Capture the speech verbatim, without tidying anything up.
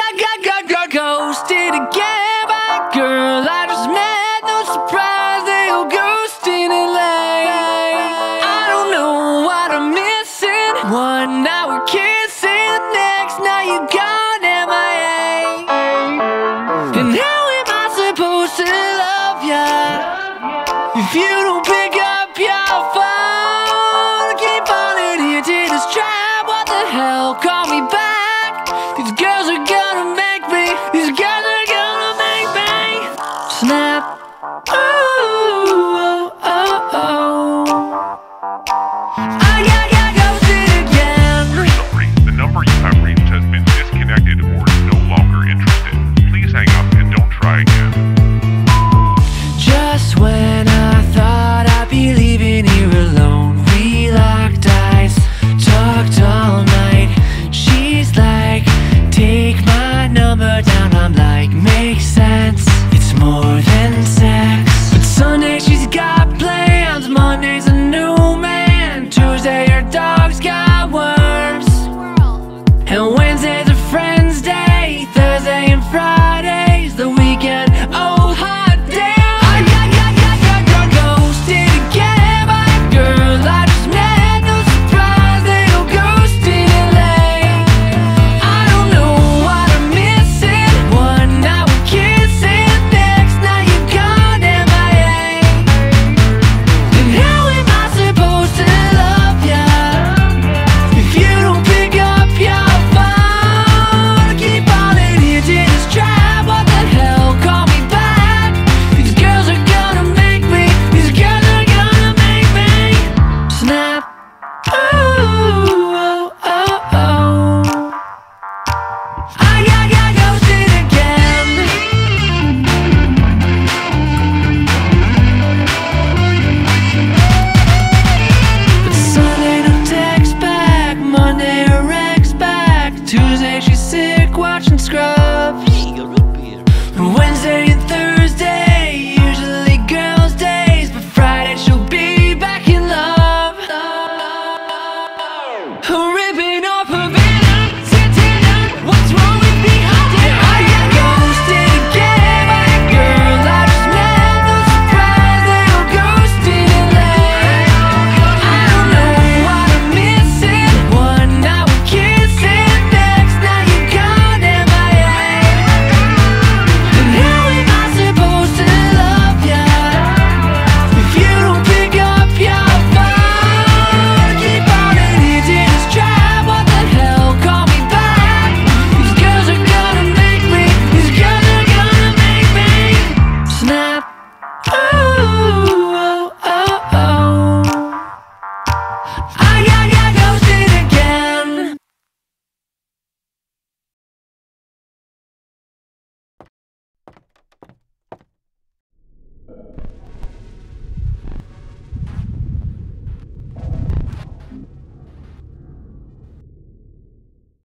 got, got, got, got ghosted again by a girl I just met. No surprise they go ghosting in lane. I don't know what I'm missing. One night we're kissing, the next night you gone M I A. And how am I supposed to love ya if you don't pick up your phone?